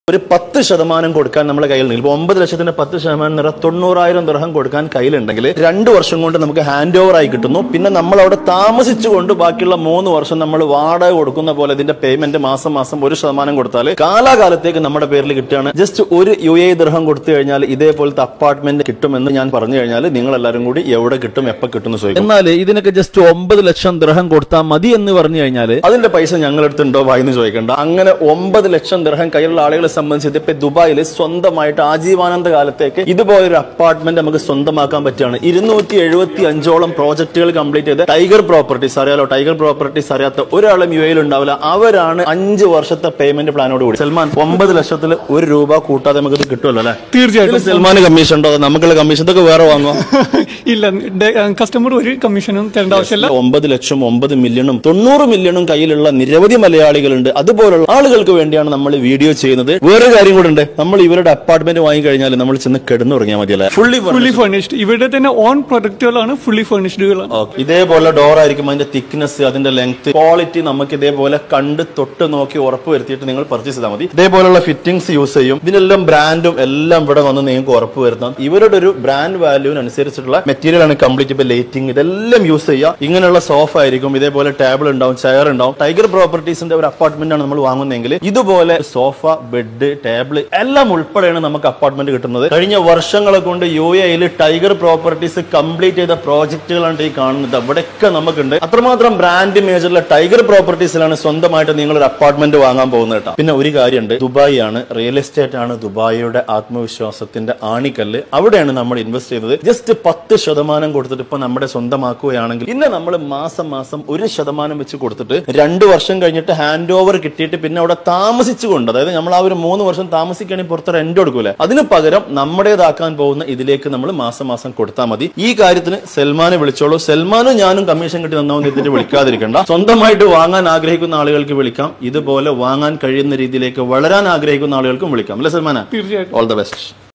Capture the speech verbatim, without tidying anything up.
ഒരു പത്ത് ശതമാനം കൊടുക്കാൻ നമ്മുടെ കയ്യിൽ ഇപ്പൊ ഒമ്പത് ലക്ഷത്തിന്റെ പത്ത് ശതമാനം നിറ തൊണ്ണൂറായിരം ദിർഹം കൊടുക്കാൻ കയ്യിലുണ്ടെങ്കിൽ രണ്ടു വർഷം കൊണ്ട് നമുക്ക് ഹാൻഡ് ഓവർ ആയി കിട്ടുന്നു. പിന്നെ നമ്മൾ അവിടെ താമസിച്ചുകൊണ്ട് ബാക്കിയുള്ള മൂന്ന് വർഷം നമ്മൾ വാടക കൊടുക്കുന്ന പോലെ ഇതിന്റെ പേയ്മെന്റ് മാസം മാസം ഒരു ശതമാനം കൊടുത്താൽ കാലാകാലത്തേക്ക് നമ്മുടെ പേരിൽ കിട്ടുകയാണ്. ജസ്റ്റ് ഒരു യു എ ദിർഹം കൊടുത്തു കഴിഞ്ഞാൽ ഇതേപോലത്തെ അപ്പാർട്ട്മെന്റ് കിട്ടുമെന്ന് ഞാൻ പറഞ്ഞു കഴിഞ്ഞാൽ നിങ്ങൾ എല്ലാവരും കൂടി എവിടെ കിട്ടും എപ്പോൾ കിട്ടും എന്ന് ചോദിക്കും. എന്നാൽ ഇതിനൊക്കെ ജസ്റ്റ് ഒമ്പത് ലക്ഷം ദിർഹം കൊടുത്താൽ മതി എന്ന് പറഞ്ഞു കഴിഞ്ഞാൽ അതിന്റെ പൈസ ഞങ്ങളെടുത്തുണ്ടോ വായിന്ന് ചോദിക്കണ്ട. അങ്ങനെ ഒമ്പത് ലക്ഷം ദിർഹം കയ്യിലുള്ള ആളുകളെ സംബന്ധിച്ച് ഇപ്പൊ ദുബായിൽ സ്വന്തമായിട്ട് ആജീവാനന്ദ കാലത്തേക്ക് ഇതുപോലൊരു അപ്പാർട്ട്മെന്റ് നമുക്ക് സ്വന്തമാക്കാൻ പറ്റുകയാണ്. ഇരുന്നൂറ്റി എഴുപത്തി അഞ്ചോളം പ്രോജക്ടുകൾ കംപ്ലീറ്റ് ചെയ്ത് ടൈഗർ പ്രോപ്പർട്ടീസ് അറിയാലോ, ടൈഗർ പ്രോപ്പർട്ടീസ് അറിയാത്ത ഒരാളും യു എയിൽ ഉണ്ടാവില്ല. അവരാണ് അഞ്ച് വർഷത്തെ പേയ്മെന്റ് പ്ലാനോട് കൂടി. സൽമാൻ ഒമ്പത് ലക്ഷത്തിൽ ഒരു രൂപ കൂട്ടാതെ നമുക്ക് ഇത് കിട്ടുമല്ലോ അല്ലെ? തീർച്ചയായിട്ടും. സൽമാൻ കമ്മീഷൻ ഉണ്ടോ? നമുക്കുള്ള കമ്മീഷൻ ഇതൊക്കെ വേറെ വാങ്ങുമോ? ഇല്ല, കസ്റ്റമർ ഒരു കമ്മീഷനും തരേണ്ട ആവശ്യമില്ല. ഒമ്പത് ലക്ഷം ഒമ്പത് മില്യണും തൊണ്ണൂറ് മില്യണും കയ്യിലുള്ള നിരവധി മലയാളികളുണ്ട്. അതുപോലുള്ള ആളുകൾക്ക് വേണ്ടിയാണ് നമ്മൾ വീഡിയോ ചെയ്യുന്നത്. വേറെ കാര്യം കൂടെ ഉണ്ട്, നമ്മൾ ഇവരുടെ അപ്പാർട്ട്മെന്റ് വാങ്ങി കഴിഞ്ഞാൽ നമ്മൾ ചെന്ന് കിടന്നുറങ്ങിയാൽ മതിയല്ലേ? Fully fully furnished. ഇവിടെ തന്നെ ഓൺ പ്രൊഡക്റ്റുകളാണ്, ഫുള്ളി ഫർണിഷ്ഡുകളാണ്. ഇതേപോലെ ഡോർ ആയിരിക്കും. അതിന്റെ തിക്നെസ്, അതിന്റെ ലെങ്ത്, ക്വാളിറ്റി നമുക്ക് ഇതേപോലെ കണ്ട് തൊട്ട് നോക്കി ഉറപ്പ് വരുത്തിയിട്ട് നിങ്ങൾ പർച്ചേസ് ചെയ്താൽ മതി. ഇതേപോലുള്ള ഫിറ്റിംഗ്സ് യൂസ് ചെയ്യും. ഇതിനെല്ലാം ബ്രാൻഡും എല്ലാം ഇവിടെ വന്ന് നിങ്ങൾക്ക് ഉറപ്പ് വരുത്താം. ഇവരുടെ ഒരു ബ്രാൻഡ് വാല്യൂവിനനുസരിച്ചിട്ടുള്ള മെറ്റീരിയൽ ആണ് കംപ്ലീറ്റ്. ഇപ്പൊ ലൈറ്റിംഗ് ഇതെല്ലാം യൂസ് ചെയ്യാം. ഇങ്ങനെയുള്ള സോഫ ആയിരിക്കും, ഇതേപോലെ ടേബിൾ ഉണ്ടാവും, ചെയർ ഉണ്ടാവും. ടൈഗർ പ്രോപ്പർട്ടീസിന്റെ ഒരു അപ്പാർട്ട്മെന്റ് ആണ് നമ്മൾ വാങ്ങുന്നതെങ്കിൽ ഇതുപോലെ സോഫ, ബെഡ്, ടേബിൾ എല്ലാം ഉൾപ്പെടെയാണ് നമുക്ക് അപ്പാർട്ട്മെന്റ് കിട്ടുന്നത്. കഴിഞ്ഞ വർഷങ്ങളെ കൊണ്ട് യു എയിൽ ടൈഗർ പ്രോപ്പർട്ടീസ് കംപ്ലീറ്റ് ചെയ്ത പ്രോജക്റ്റുകളാണ് ഈ കാണുന്നത്. അവിടെയൊക്കെ നമുക്കുണ്ട്. അത്രമാത്രം ബ്രാൻഡ് മേജറുള്ള ടൈഗർ പ്രോപ്പർട്ടീസിലാണ് സ്വന്തമായിട്ട് നിങ്ങൾ ഒരു അപ്പാർട്ട്മെന്റ് വാങ്ങാൻ പോകുന്നത് കേട്ടോ. പിന്നെ ഒരു കാര്യമുണ്ട്, ദുബായ് ആണ്, റിയൽ എസ്റ്റേറ്റ് ആണ് ദുബായിയുടെ ആത്മവിശ്വാസത്തിന്റെ ആണിക്കല്ല്. അവിടെയാണ് നമ്മൾ ഇൻവെസ്റ്റ് ചെയ്തത്. ജസ്റ്റ് പത്ത് ശതമാനം കൊടുത്തിട്ട് ഇപ്പൊ നമ്മുടെ സ്വന്തമാക്കുകയാണെങ്കിൽ പിന്നെ നമ്മൾ മാസം മാസം ഒരു ശതമാനം വെച്ച് കൊടുത്തിട്ട് രണ്ടു വർഷം കഴിഞ്ഞിട്ട് ഹാൻഡ് ഓവർ കിട്ടിയിട്ട് പിന്നെ അവിടെ താമസിച്ചുകൊണ്ട്, അതായത് നമ്മൾ ആ ഒരു മൂന്ന് വർഷം താമസിക്കുകയാണെങ്കിൽ പുറത്ത് റെന്റ് കൊടുക്കൂല, അതിന് പകരം നമ്മുടേതാക്കാൻ പോകുന്ന ഇതിലേക്ക് നമ്മൾ മാസം മാസം കൊടുത്താൽ മതി. ഈ കാര്യത്തിന് സൽമാനെ വിളിച്ചോളൂ. സൽമാനും ഞാനും കമ്മീഷൻ കിട്ടി നന്നാവുന്ന ഇതിന് വിളിക്കാതിരിക്കണ്ട. സ്വന്തമായിട്ട് വാങ്ങാൻ ആഗ്രഹിക്കുന്ന ആളുകൾക്ക് വിളിക്കാം. ഇതുപോലെ വാങ്ങാൻ കഴിയുന്ന രീതിയിലേക്ക് വളരാൻ ആഗ്രഹിക്കുന്ന ആളുകൾക്കും വിളിക്കാം അല്ലെ സൽമാന? തീർച്ചയായിട്ടും. All the best.